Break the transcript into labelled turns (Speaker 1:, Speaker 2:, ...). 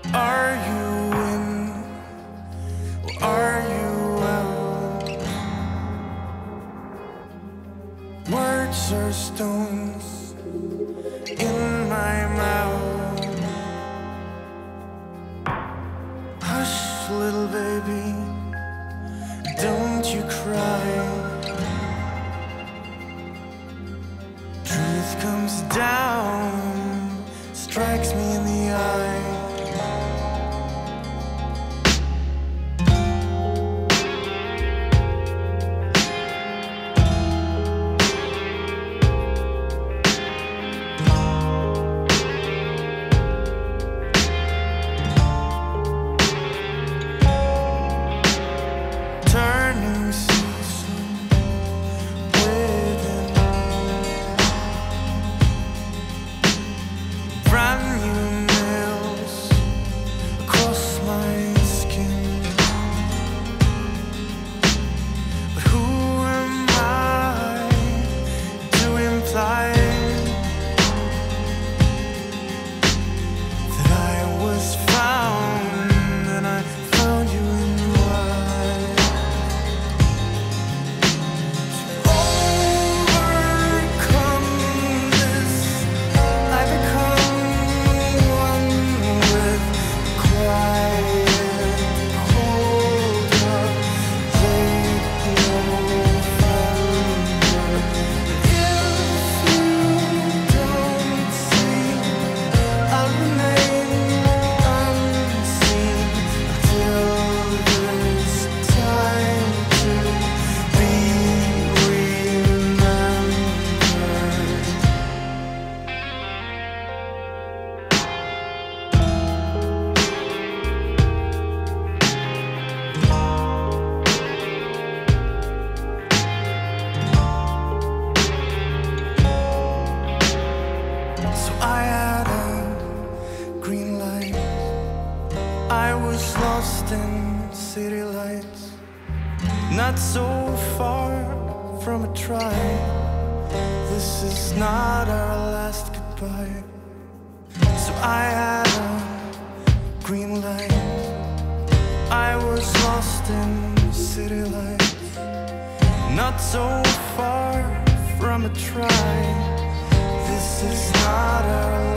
Speaker 1: Are you in or are you out? Words are stones in my mouth. Hush, little baby, don't you cry. Truth comes down, strikes me in the eye. Turning season within, brand new nails across my skin. But who am I to imply that I was found and I found you in why? I had a green light. I was lost in city lights, not so far from a try. This is not our last goodbye. So I had a green light. I was lost in city lights, not so far from a try. This is not our